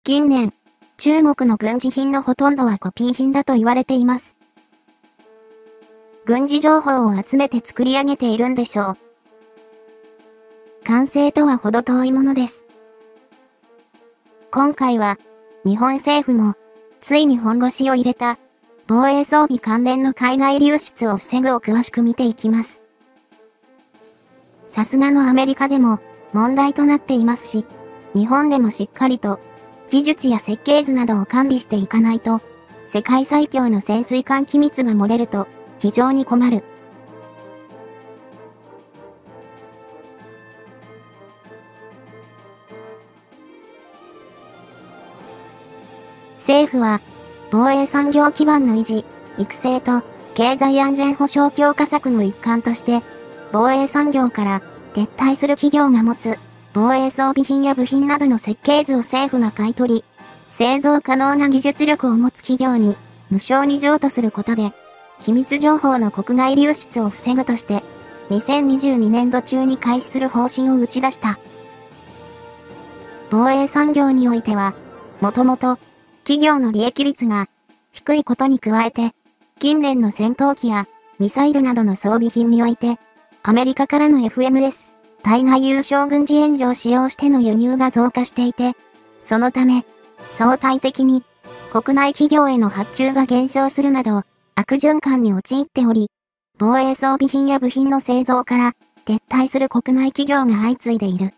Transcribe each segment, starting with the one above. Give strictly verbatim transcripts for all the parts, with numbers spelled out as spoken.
近年、中国の軍事品のほとんどはコピー品だと言われています。軍事情報を集めて作り上げているんでしょう。完成とは程遠いものです。今回は、日本政府も、ついに本腰を入れた、防衛装備関連の海外流出を防ぐを詳しく見ていきます。さすがのアメリカでも問題となっていますし、日本でもしっかりと技術や設計図などを管理していかないと、世界最強の潜水艦機密が漏れると非常に困る。政府は防衛産業基盤の維持、育成と経済安全保障強化策の一環として、防衛産業から撤退する企業が持つ防衛装備品や部品などの設計図を政府が買い取り、製造可能な技術力を持つ企業に無償に譲渡することで、機密情報の国外流出を防ぐとして、にせんにじゅうにねんど中に開始する方針を打ち出した。防衛産業においては、もともと企業の利益率が低いことに加えて、近年の戦闘機やミサイルなどの装備品において、アメリカからの エフエムエス、対外有償軍事援助を使用しての輸入が増加していて、そのため、相対的に国内企業への発注が減少するなど、悪循環に陥っており、防衛装備品や部品の製造から撤退する国内企業が相次いでいる。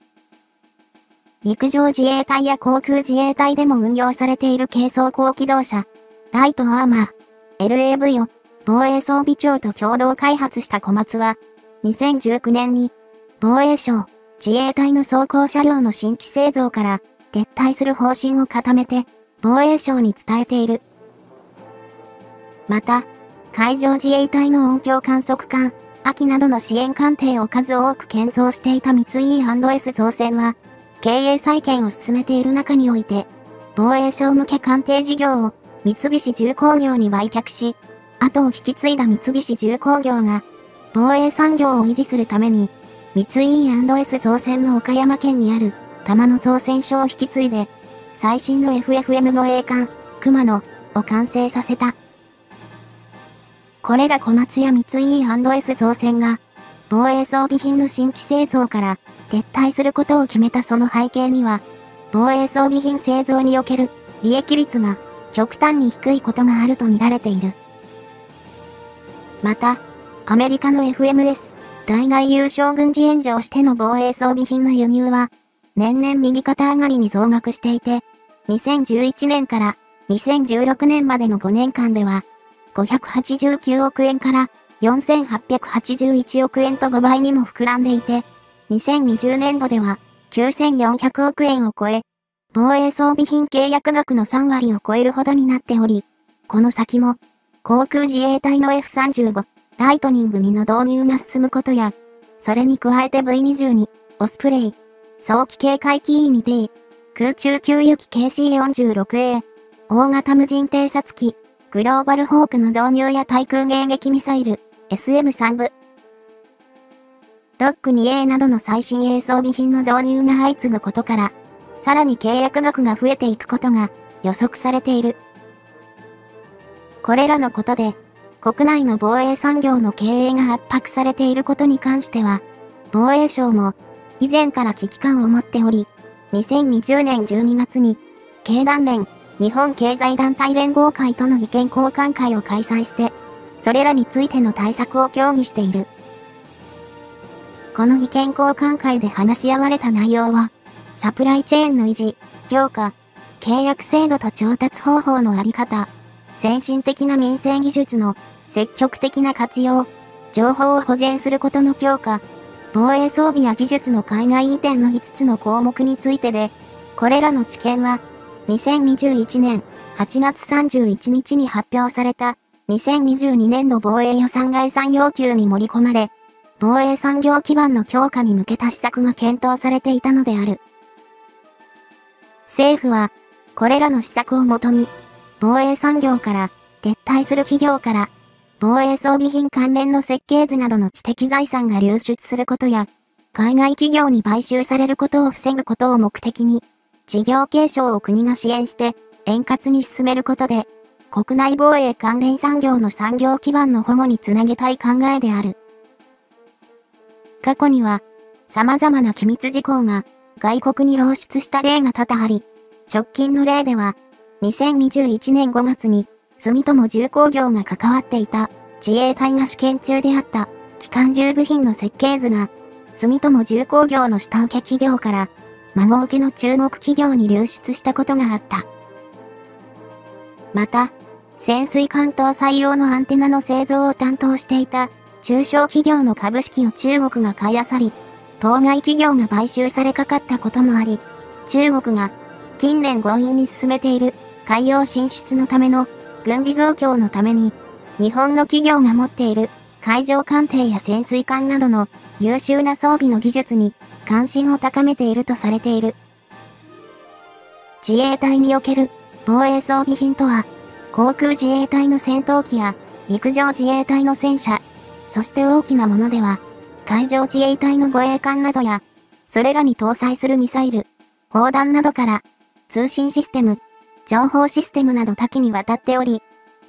陸上自衛隊や航空自衛隊でも運用されている軽装甲機動車、ライトアーマー、エルエーブイ を防衛装備庁と共同開発したコマツは、にせんじゅうきゅうねんに防衛省、自衛隊の装甲車両の新規製造から撤退する方針を固めて防衛省に伝えている。また、海上自衛隊の音響観測艦、アキなどの支援艦艇を数多く建造していた三井 イーアンドエス 造船は、経営再建を進めている中において、防衛省向け艦艇事業を三菱重工業に売却し、後を引き継いだ三菱重工業が、防衛産業を維持するために、三井 イーアンドエス 造船の岡山県にある玉野造船所を引き継いで、最新の エフエフエム 護衛艦、熊野を完成させた。これら小松や三井 イーアンドエス 造船が、防衛装備品の新規製造から撤退することを決めたその背景には、防衛装備品製造における利益率が極端に低いことがあると見られている。また、アメリカの エフエムエス、対外有償軍事援助をしての防衛装備品の輸入は、年々右肩上がりに増額していて、にせんじゅういちねんからにせんじゅうろくねんまでのごねんかんでは、ごひゃくはちじゅうきゅうおくえんからよんせんはっぴゃくはちじゅういちおくえんとごばいにも膨らんでいて、にせんにじゅうねんどではきゅうせんよんひゃくおくえんを超え、防衛装備品契約額のさんわりを超えるほどになっており、この先も、航空自衛隊の エフさんじゅうご、ライトニングにの導入が進むことや、それに加えて ブイにじゅうに、オスプレイ、早期警戒機 イーにティー、空中給油機 ケーシーよんじゅうろくエー、大型無人偵察機、グローバルホークの導入や対空迎撃ミサイル、エスエムさん 部、ロック にエー などの最新鋭装備品の導入が相次ぐことから、さらに契約額が増えていくことが予測されている。これらのことで、国内の防衛産業の経営が圧迫されていることに関しては、防衛省も以前から危機感を持っており、にせんにじゅうねんじゅうにがつに、経団連、日本経済団体連合会との意見交換会を開催して、それらについての対策を協議している。この意見交換会で話し合われた内容は、サプライチェーンの維持、強化、契約制度と調達方法のあり方、先進的な民生技術の積極的な活用、情報を保全することの強化、防衛装備や技術の海外移転のいつつの項目についてで、これらの知見は、にせんにじゅういちねんはちがつさんじゅういちにちに発表されたにせんにじゅうにねんど防衛予算概算要求に盛り込まれ、防衛産業基盤の強化に向けた施策が検討されていたのである。政府は、これらの施策をもとに、防衛産業から撤退する企業から、防衛装備品関連の設計図などの知的財産が流出することや、海外企業に買収されることを防ぐことを目的に、 事業継承を国が支援して円滑に進めることで、国内防衛関連産業の産業基盤の保護につなげたい考えである。過去には、様々な機密事項が外国に漏出した例が多々あり、直近の例では、にせんにじゅういちねんごがつに、住友重工業が関わっていた自衛隊が試験中であった機関銃部品の設計図が、住友重工業の下請け企業から、孫請けの中国企業に流出したことがあった。また、潜水艦搭載用のアンテナの製造を担当していた中小企業の株式を中国が買い漁り、当該企業が買収されかかったこともあり、中国が近年強引に進めている海洋進出のための軍備増強のために、日本の企業が持っている海上艦艇や潜水艦などの優秀な装備の技術に関心を高めているとされている。自衛隊における防衛装備品とは、航空自衛隊の戦闘機や陸上自衛隊の戦車、そして大きなものでは、海上自衛隊の護衛艦などや、それらに搭載するミサイル、砲弾などから、通信システム、情報システムなど多岐にわたっており、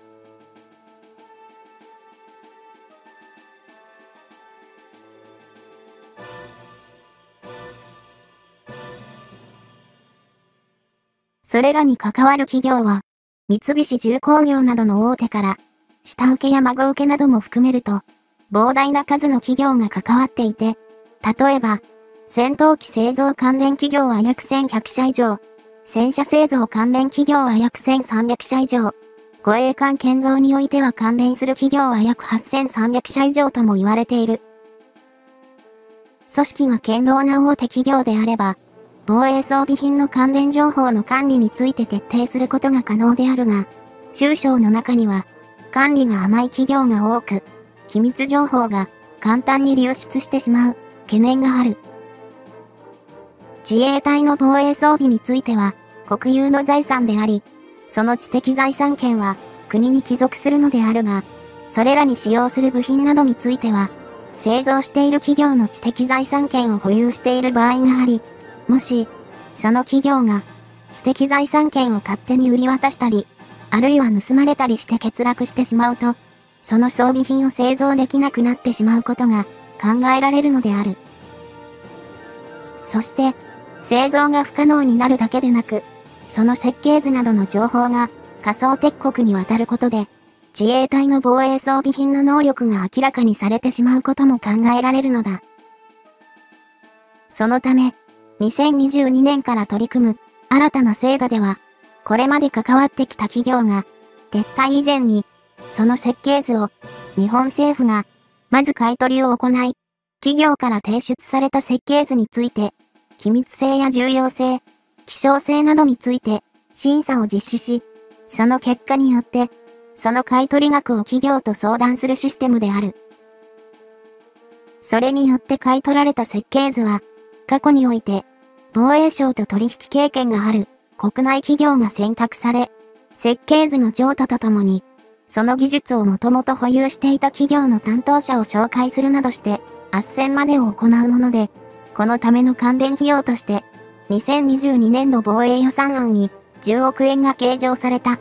それらに関わる企業は、三菱重工業などの大手から、下請けや孫請けなども含めると、膨大な数の企業が関わっていて、例えば、戦闘機製造関連企業は約せんひゃくしゃ以上、戦車製造関連企業は約せんさんびゃくしゃ以上、護衛艦建造においては関連する企業は約はっせんさんびゃくしゃ以上とも言われている。組織が堅牢な大手企業であれば、防衛装備品の関連情報の管理について徹底することが可能であるが、中小の中には、管理が甘い企業が多く、機密情報が簡単に流出してしまう懸念がある。自衛隊の防衛装備については国有の財産であり、その知的財産権は国に帰属するのであるが、それらに使用する部品などについては、製造している企業の知的財産権を保有している場合があり、もし、その企業が知的財産権を勝手に売り渡したり、あるいは盗まれたりして欠落してしまうと、その装備品を製造できなくなってしまうことが考えられるのである。そして、製造が不可能になるだけでなく、その設計図などの情報が仮想敵国に渡ることで、自衛隊の防衛装備品の能力が明らかにされてしまうことも考えられるのだ。そのため、にせんにじゅうにねんから取り組む新たな制度では、これまで関わってきた企業が、撤退以前に、その設計図を日本政府がまず買い取りを行い、企業から提出された設計図について、機密性や重要性、希少性などについて審査を実施し、その結果によって、その買い取り額を企業と相談するシステムである。それによって買い取られた設計図は、過去において、防衛省と取引経験がある国内企業が選択され、設計図の譲渡とともに、その技術をもともと保有していた企業の担当者を紹介するなどして、斡旋までを行うもので、このための関連費用として、にせんにじゅうにねん度防衛予算案にじゅうおくえんが計上された。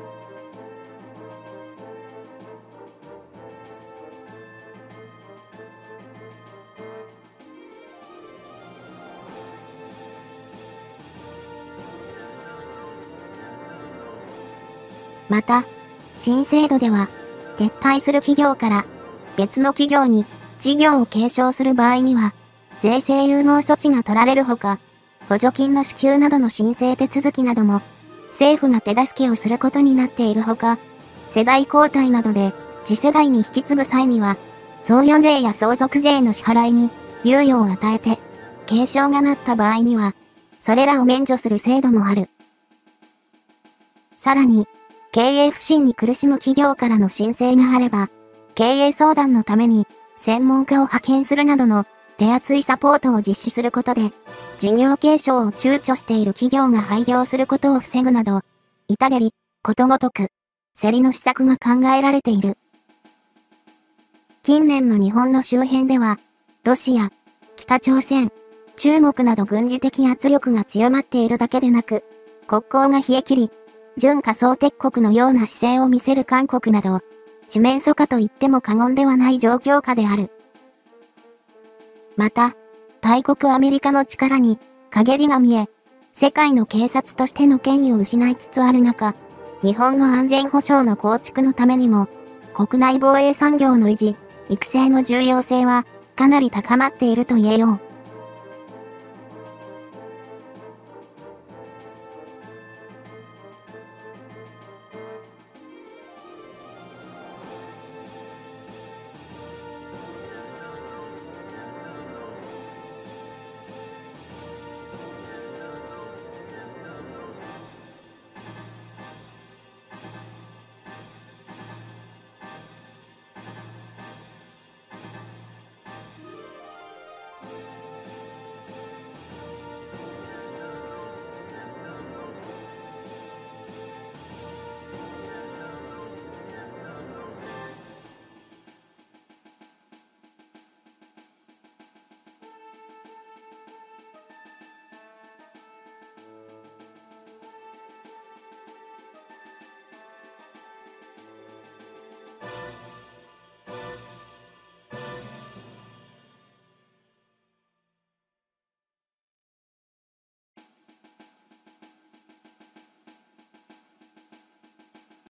また、新制度では、撤退する企業から別の企業に事業を継承する場合には、税制優遇措置が取られるほか、補助金の支給などの申請手続きなども、政府が手助けをすることになっているほか、世代交代などで次世代に引き継ぐ際には、贈与税や相続税の支払いに猶予を与えて、継承がなった場合には、それらを免除する制度もある。さらに、経営不振に苦しむ企業からの申請があれば、経営相談のために専門家を派遣するなどの手厚いサポートを実施することで、事業継承を躊躇している企業が廃業することを防ぐなど、至れり、ことごとく、競りの施策が考えられている。近年の日本の周辺では、ロシア、北朝鮮、 中国など軍事的圧力が強まっているだけでなく、国交が冷え切り、準仮想敵国のような姿勢を見せる韓国など、四面楚歌と言っても過言ではない状況下である。また、大国アメリカの力に陰りが見え、世界の警察としての権威を失いつつある中、日本の安全保障の構築のためにも、国内防衛産業の維持、育成の重要性はかなり高まっていると言えよう。